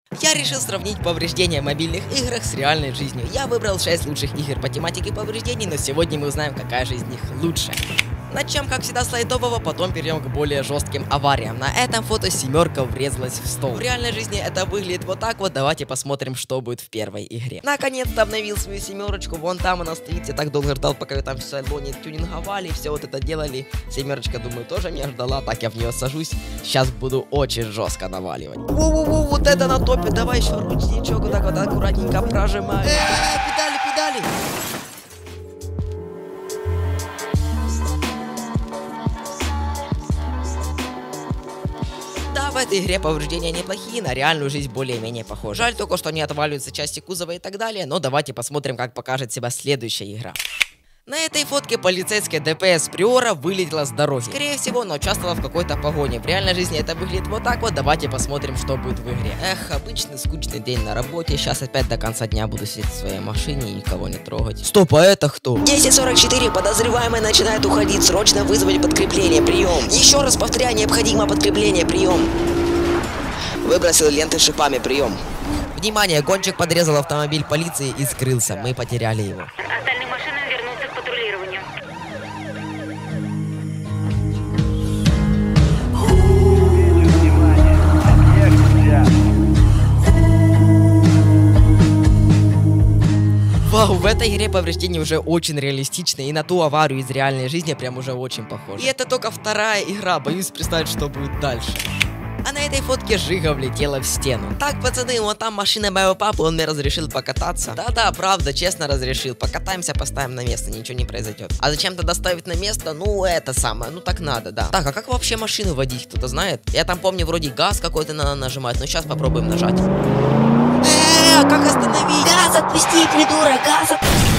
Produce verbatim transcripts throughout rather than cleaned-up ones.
Я решил сравнить повреждения в мобильных играх с реальной жизнью. Я выбрал шесть лучших игр по тематике повреждений, но сегодня мы узнаем, какая же из них лучше. Начнем, как всегда, с лайтового, потом перейдем к более жестким авариям. На этом фото семерка врезалась в стол. В реальной жизни это выглядит вот так вот. Давайте посмотрим, что будет в первой игре. Наконец-то обновил свою семерочку. Вон там она стоит. Я так долго ждал, пока ее там в салоне тюнинговали, все вот это делали. Семерочка, думаю, тоже меня ждала. Так, я в нее сажусь. Сейчас буду очень жестко наваливать. Воу-воу-воу, вот это на топе. Давай еще ручничок вот так вот аккуратненько прожимаем. Э-э, педали, педали. Да, в этой игре повреждения неплохие, на реальную жизнь более-менее похожи. Жаль только, что не отваливаются части кузова и так далее, но давайте посмотрим, как покажет себя следующая игра. На этой фотке полицейская ДПС Приора вылетела с дороги. Скорее всего, она участвовала в какой-то погоне. В реальной жизни это выглядит вот так вот. Давайте посмотрим, что будет в игре. Эх, обычный скучный день на работе. Сейчас опять до конца дня буду сидеть в своей машине и никого не трогать. Стоп, а это кто? десять сорок четыре. Подозреваемый начинает уходить. Срочно вызвать подкрепление. Прием. Еще раз повторяю, необходимо подкрепление. Прием. Выбросил ленты с шипами. Прием. Внимание, гонщик подрезал автомобиль полиции и скрылся. Мы потеряли его. Остальные машины вернутся к патрулированию. Вау, в этой игре повреждения уже очень реалистичны, и на ту аварию из реальной жизни прям уже очень похоже. И это только вторая игра, боюсь представить, что будет дальше. А на этой фотке Жига влетела в стену. Так, пацаны, вот там машина моего папы, он мне разрешил покататься. Да-да, правда, честно разрешил. Покатаемся, поставим на место, ничего не произойдет. А зачем тогда ставить на место? Ну, это самое, ну так надо, да. Так, а как вообще машину водить, кто-то знает? Я там помню, вроде газ какой-то надо нажимать, но сейчас попробуем нажать. Эээ, как остановить? Газ отпусти, придурок, газ отпусти.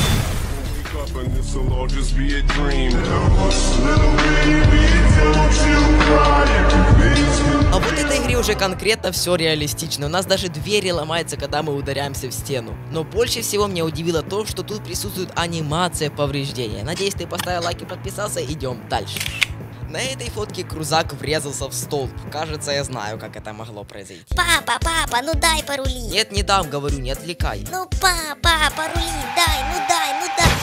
А вот этой игре уже конкретно все реалистично. У нас даже двери ломаются, когда мы ударяемся в стену. Но больше всего меня удивило то, что тут присутствует анимация повреждения. Надеюсь, ты поставил лайк и подписался. Идем дальше. На этой фотке крузак врезался в столб. Кажется, я знаю, как это могло произойти. Папа, папа, ну дай порулить. Нет, не дам, говорю, не отвлекай. Ну, папа, порулить, дай, ну дай, ну дай.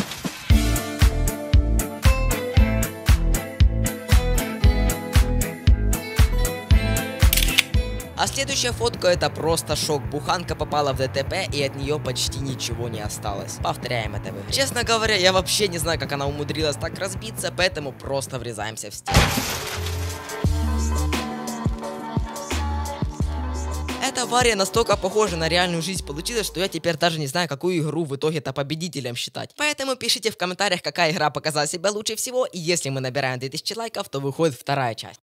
А следующая фотка — это просто шок. Буханка попала в ДТП, и от нее почти ничего не осталось. Повторяем это в игре. Честно говоря, я вообще не знаю, как она умудрилась так разбиться, поэтому просто врезаемся в стену. Эта авария настолько похожа на реальную жизнь получилась, что я теперь даже не знаю, какую игру в итоге-то победителем считать. Поэтому пишите в комментариях, какая игра показала себя лучше всего, и если мы набираем две тысячи лайков, то выходит вторая часть.